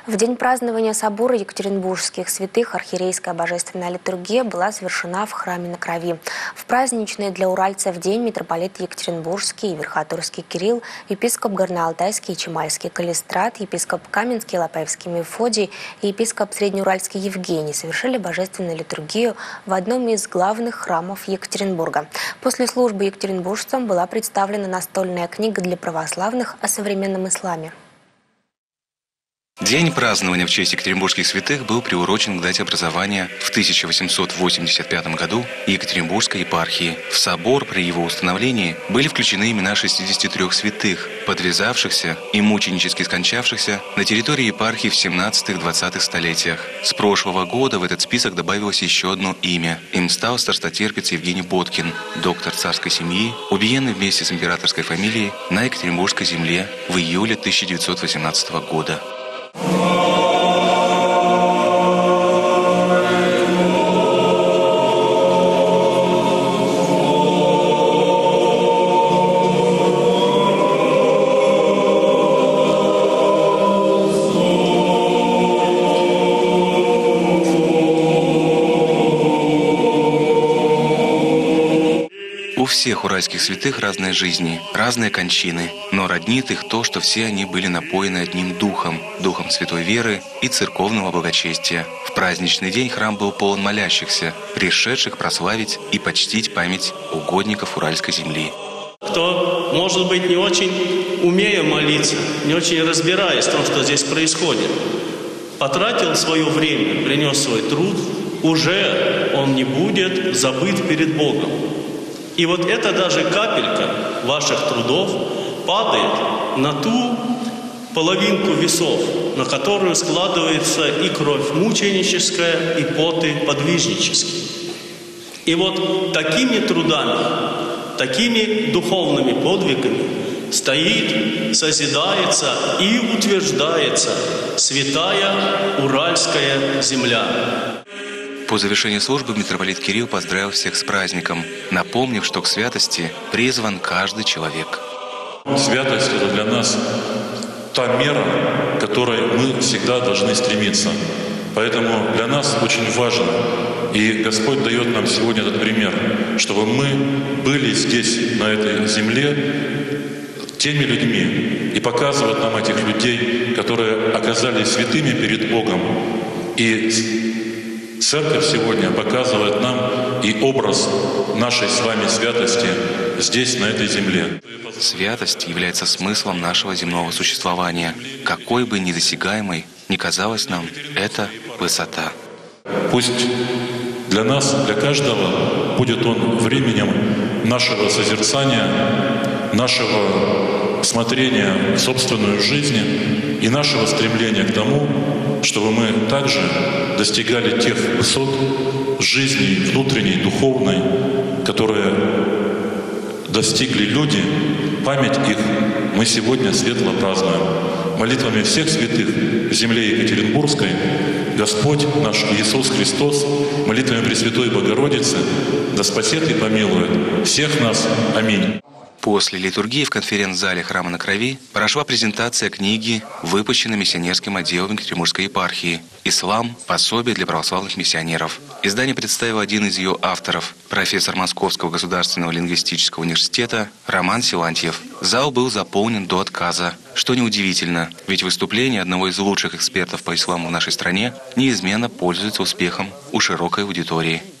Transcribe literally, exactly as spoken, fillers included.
В день празднования собора екатеринбургских святых архиерейская божественная литургия была совершена в храме на Крови. В праздничный для уральцев день митрополит Екатеринбургский и Верхотурский Кирилл, епископ Горно-Алтайский и Чемальский Калистрат, епископ Каменский, Лопаевский Мефодий и епископ Среднеуральский Евгений совершили божественную литургию в одном из главных храмов Екатеринбурга. После службы екатеринбуржцам была представлена настольная книга для православных о современном исламе. День празднования в честь екатеринбургских святых был приурочен к дате образования в тысяча восемьсот восемьдесят пятом году Екатеринбургской епархии. В собор при его установлении были включены имена шестидесяти трёх святых, подвязавшихся и мученически скончавшихся на территории епархии в семнадцатых-двадцатых столетиях. С прошлого года в этот список добавилось еще одно имя. Им стал старстотерпец Евгений Боткин, доктор царской семьи, убиенный вместе с императорской фамилией на Екатеринбургской земле в июле тысяча девятьсот восемнадцатого года. У всех уральских святых разные жизни, разные кончины, но роднит их то, что все они были напоены одним духом, духом святой веры и церковного благочестия. В праздничный день храм был полон молящихся, пришедших прославить и почтить память угодников уральской земли. Кто, может быть, не очень умея молиться, не очень разбираясь в том, что здесь происходит, потратил свое время, принес свой труд, уже он не будет забыт перед Богом. И вот эта даже капелька ваших трудов падает на ту половинку весов, на которую складывается и кровь мученическая, и поты подвижнические. И вот такими трудами, такими духовными подвигами стоит, созидается и утверждается святая Уральская земля. По завершении службы митрополит Кирилл поздравил всех с праздником, напомнив, что к святости призван каждый человек. Святость – это для нас та мера, к которой мы всегда должны стремиться. Поэтому для нас очень важно, и Господь дает нам сегодня этот пример, чтобы мы были здесь, на этой земле, теми людьми, и показывать нам этих людей, которые оказались святыми перед Богом. И Церковь сегодня показывает нам и образ нашей с вами святости здесь, на этой земле. Святость является смыслом нашего земного существования. Какой бы недосягаемой ни казалась нам эта высота. Пусть для нас, для каждого, будет он временем нашего созерцания, нашего смотрения в собственную жизнь и нашего стремления к тому, чтобы мы также достигали тех высот жизни внутренней, духовной, которые достигли люди. Память их мы сегодня светло празднуем. Молитвами всех святых в земле Екатеринбургской Господь наш Иисус Христос, молитвами Пресвятой Богородицы, да спасет и помилует всех нас. Аминь. После литургии в конференц-зале храма на Крови прошла презентация книги, выпущенной миссионерским отделом Екатеринбургской епархии «Ислам. Пособие для православных миссионеров». Издание представил один из ее авторов, профессор Московского государственного лингвистического университета Роман Силантьев. Зал был заполнен до отказа, что неудивительно, ведь выступление одного из лучших экспертов по исламу в нашей стране неизменно пользуется успехом у широкой аудитории.